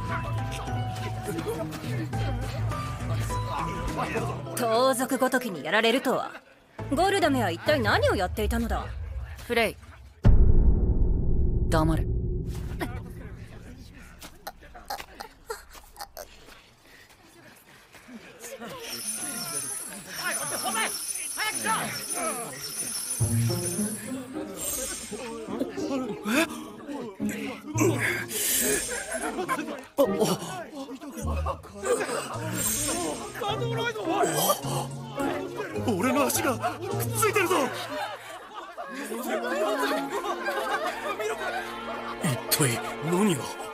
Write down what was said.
盗賊ごときにやられるとは。ゴルダメは一体何をやっていたのだ。 フレイ、黙れ。 俺の足がくっついてるぞ。一体何が。